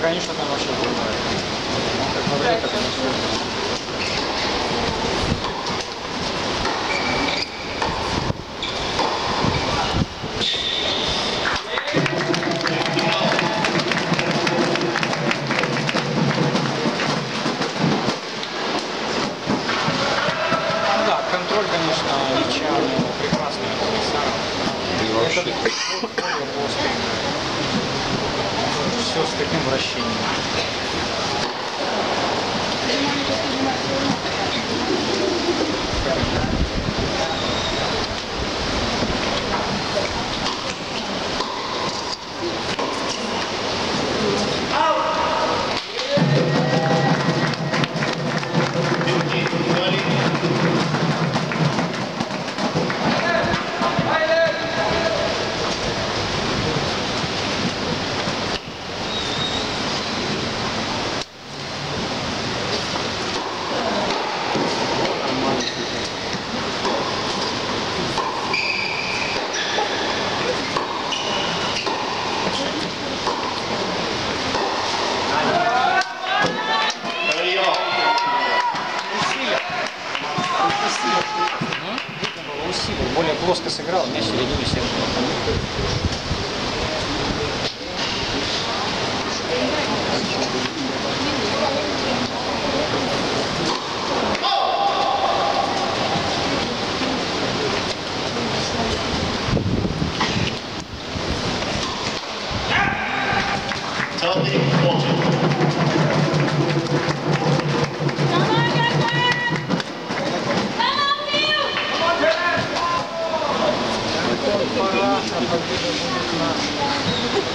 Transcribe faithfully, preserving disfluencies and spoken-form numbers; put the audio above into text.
конечно, там вообще бывает. Как фаворит, это все. Контроль, конечно, Ильича, ну, прекрасный комиссар. Это более плоский. Все с таким вращением. Более плоско сыграл, мяч в середине сетки. Пора, а победа будет наша.